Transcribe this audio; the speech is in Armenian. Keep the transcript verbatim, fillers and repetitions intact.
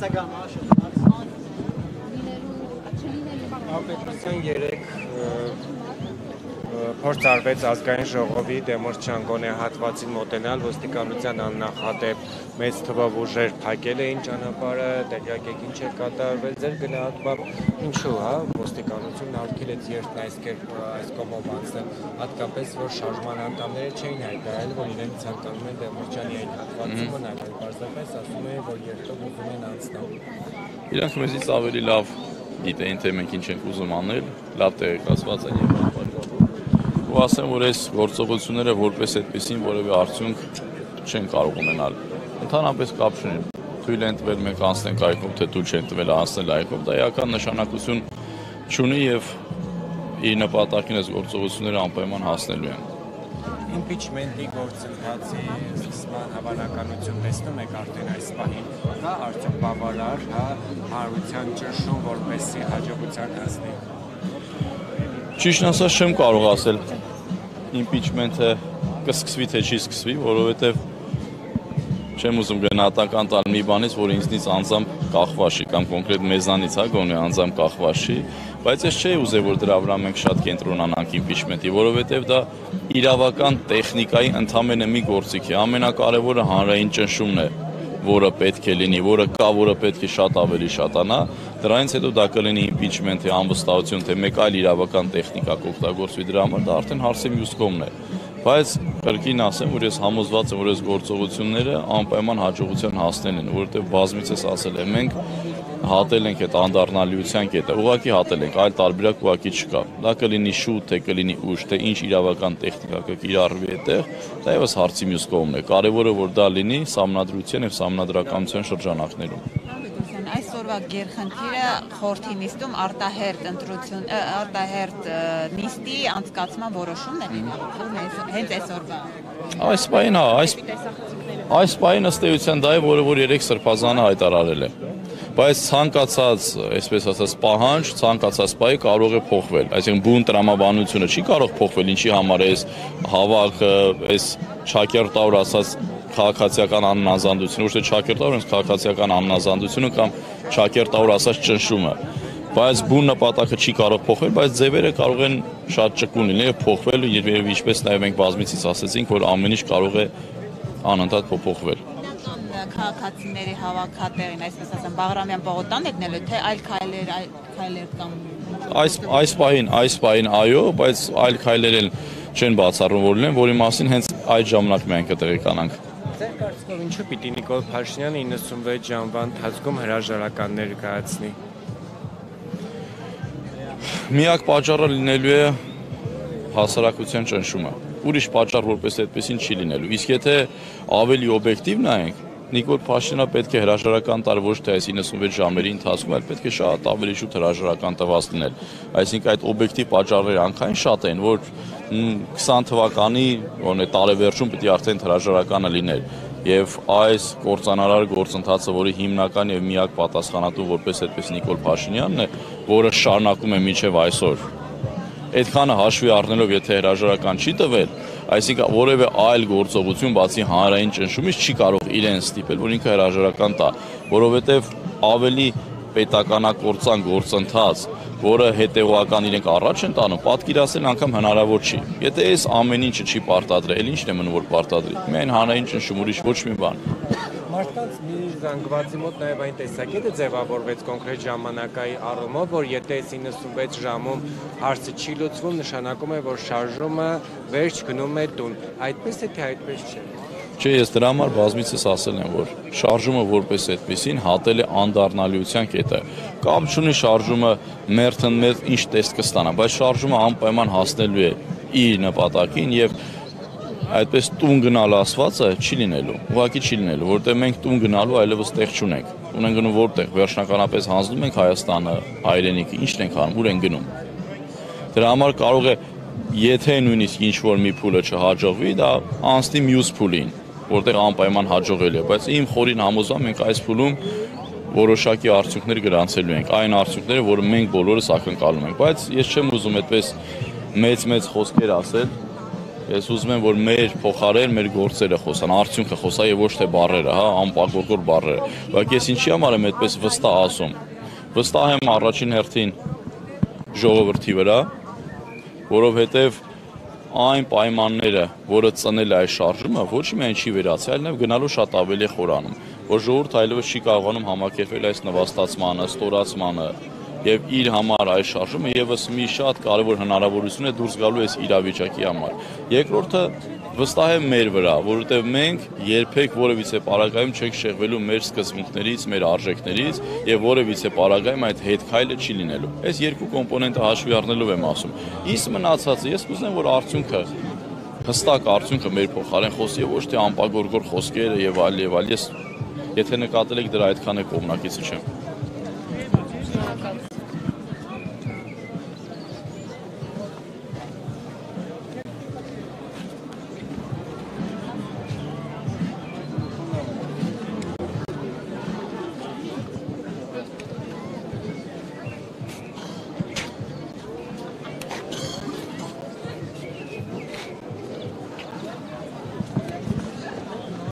Ապետության երեք փորձ արվեց ազգային ժողովի Դեմիրճան գոնե հատվածին մոտենալ, ոստիկանության աննախադեպ մեծ թվով ուժեր փակել էին ճանապարհը, տեղյակեք ինչ է կատարվել, ձեր գնահատմամբ ինչու, հա, ոստիկանությունն արգելեց երթն այս կերպ այս կողմով անցնել, հատկապես որ շարժման անդամները չէին հայտարարել, որ իրենք ցանկանում են Դեմիրճանի այն հատվածում մնալ, այլ պարզապես ասում են, որ երթով ուզում են անցնել։ Իրանք մեզից ավելի լավ գիտեին, թե մենք ինչ ենք ուզում անել, լավ տեղեկացված են եւ ու ասեմ, որ այս գործողությունները որպես այդպեսին որևէ արդյունք չեն կարող ունենալ։ Ընդհանրապես կապ չունի։ Թույլ են տվել մենք անցնենք այգով, թե թույլ չեն տվել անցնել այգով, դա էական նշանակություն չունի եւ իր նպատակին այս գործողությունները անպայման հասնելու են։ Impeachment-ի գործընթացի սկսման հավանականություն տեսնում եք արդեն այս պահին, հա, արդյոք բավարար, հա, հանրության ճնշում, որպեսզի հաջողության հասնի։ Ճիշտ ասած չեմ կարող ասել impeachment-ը կսկսվի թե չի սկսվի, որովհետև չեմ ուզում գնահատական տալ մի բանից, որ ինձնից անձամբ կախված չի կամ կոնկրետ մեզանից, հա, գոնե անձամբ կախված չի, բայց ես չէի ուզել, որ դրա վրա մենք շատ կենտրոնանանք impeachment-ի, որովհետև դա իրավական տեխնիկայի ընդամենը մի գործիք է, ամենակարևորը հանրային ճնշումն է, որը պետք է լինի, որը կա, որը պետք է շատ ավելի շատանա, դրանից հետո դա կլինի impeachment-ի անվստահություն, թե մեկ այլ իրավական տեխնիկա կօգտագործվի դրա համար, դա արդեն հարցի մյուս կողմն է։ Բայց կրկին ասեմ, որ ես համոզված եմ, որ այս գործողությունները անպայման հաջողության հասնեն են, որովհետև բազմիցս ասել եմ, մենք հատել ենք այդ անդառնալիության կետը, ուղղակի հատել ենք, այլ տարբերակ ուղղակի չկա։ Դա կլինի շուտ, թե կլինի ուշ, թե ինչ իրավական տեխնիկա կկիրառվի այդտեղ, դա եւս հարցի մյուս կողմն է։ Կարևորը որ դա լինի սահմանադրության եւ սահմանադրականության շրջանակներում։ Այսօրվա գերխնդիրը խորհրդի նիստում արտահերթ ընտրություն, արտահերթ նիստի անցկացման որոշումն է հենց այսօրվա։ Այս պահին, հա, այս այս պահին ըստ էության դա է, որը որ երեք սրբազանը հայտարարել է։ Բայց ցանկացած, այսպես ասած, պահանջ, ցանկացած պահի կարող է փոխվել։ Այսինքն բուն տրամաբանությունը չի կարող փոխվել, ինչի համար է այս հավաքը, այս Չակերտավոր ասած քաղաքացիական աննազանդությունը, ոչ թե Չակերտավոր, այնց քաղաքացիական աննազանդությունը կամ Չակերտավոր ասած ճնշումը։ Բայց բուն նպատակը չի կարող փոխվել, բայց ձևերը կարող են շատ ճկուն լինել եւ փոխվել եւ ինչպես նաեւ մենք բազմիցս ասացինք, որ ամեն ինչ կարող է անընդհատ փոփոխվել։ Քաղաքացիների հավաքատեղին, այսպես ասեմ, Բաղրամյան պողոտան եկնելու, թե այլ քայլեր, այլ քայլեր կամ այս այս պահին, այս պահին այո, բայց այլ քայլեր էլ չեն բացառում որ լինեն, որի մասին հենց այդ ժամանակ մենք կտեղեկանանք։ Ձեր կարծիքով ինչու պիտի Նիկոլ Փաշինյանը իննսունվեց ժամվա ընթացքում հրաժարականներ կայացնի։ Միակ պատճառը լինելու է հասարակության ճնշումը։ Ուրիշ պատճառ որպես այդպեսին չի լինելու։ Իսկ եթե ավելի օբյեկտիվ նայենք, Նիկոլ Փաշինյանը պետք է հրաժարական տար ոչ թե այս իննսունվեց ժամերի ընթացքում, այլ պետք է շատ ավելի շուտ հրաժարական տված լինել։ Այսինքն այդ օբյեկտիվ պատճառները անգամ շատ են, որ քսան թվականի ոնե տարեվերջում պետք է արդեն հրաժարականը լիներ։ Եվ այս կործանարար գործընթացը, որի հիմնական եւ միակ պատասխանատու որպես այդպես Նիկոլ Փաշինյանն է, որը շարունակում է մինչեւ այսօր։ Այդքանը հաշվի առնելով, եթե հրաժարական չի տվել, այսինքն որևէ այլ գործողություն բացի հանրային ճնշումից չի կարող իրեն ստիպել, որ ինքը հրաժարական տա, որովհետև ավելի պետականակործան գործընթաց, որը հետևողական իրենք առաջ են տանում, պատկերացնել անգամ հնարավոր չի։ Եթե այս ամեն ինչը չի պարտադրել, ինչն է մնում որ պարտադրի։ Միայն հանրային ճնշում, ուրիշ ոչ մի բան։ Մարդկանց մի զանգվածի մոտ նաև այն տեսակետը ձևավորվեց կոնկրետ ժամանակայի առումով, որ եթե այս իննսունվեց ժամում հարցը չի լուծվում, նշանակում է, որ շարժումը վերջ գնում է տուն։ Այդպես է թե այդպես չէ։ Չէ, ես դրա համար բազմիցս ասել եմ, որ շարժումը որպես այդպեսին հատել է անդառնալիության կետը։ Կամ չունի շարժումը մերթ-մերթ ինչ տեսք կստանա, բայց շարժումը անպայման հասնելու է իր նպատակին եւ այդպես տուն գնալ ասվածը չի լինելու, ուղղակի չի լինելու, որտեղ մենք տուն գնալու այլևս տեղ չունենք։ Տուն են գնում որտեղ, վերջնականապես հանձնում ենք Հայաստանը, հայրենիքը, ի՞նչն ենք անում, ուր են գնում։ Դրա համար կարող է, եթե նույնիսկ ինչ-որ մի փուլը չհաջողվի, դա անցնի մյուս փուլին, որտեղ անպայման հաջողել է, բայց իմ խորին համոզում ենք այս փուլում որոշակի արդյունքներ գրանցելու ենք, այն արդյունքները, որը մենք բոլորս ակնկալում ենք, բայց ես չեմ ուզում այդպես մեծ-մեծ խոսքեր ասել։ Ես ուզում եմ, որ մեր փոխարեն մեր գործերը խոսան, արդյունքը խոսա եւ ոչ թե բառերը, հա, անպակորկոր բառերը։ Բայց ես ինչի համար եմ այդպես վստահ ասում։ Վստահ եմ առաջին հերթին ժողովրդի վրա, որովհետեւ այն պայմանները, որը ծնել է այս շարժումը, ոչ միայն չի վերացել, այլև գնալու շատ ավելի խորանում, որ ժողովուրդը այլևս չի կարողանում համակերպվել այս նվաստացմանը, ստորացմանը եւ իր համար այս շարժումը եւս մի շատ կարեւոր հնարավորություն է դուրս գալու այս իրավիճակի համար։ Երկրորդը վստահ եմ մեր վրա, որովհետեւ մենք երբեք որևիցե պարագայում չենք շեղվելու մեր սկզբունքներից, մեր արժեքներից եւ որևիցե պարագայում այդ հետքայլը չի լինելու։ Այս երկու կոմպոնենտը հաշվի առնելով եմ ասում։ Իսկ մնացածը ես կուզեմ, որ արդյունքը հստակ արդյունքը մեր փոխարեն խոսի եւ ոչ թե անպագորգոր խոսքերը եւ այլ եւ այլ։ Ես եթե նկատել եք դրա այդքան է կողմնակիցը չեմ։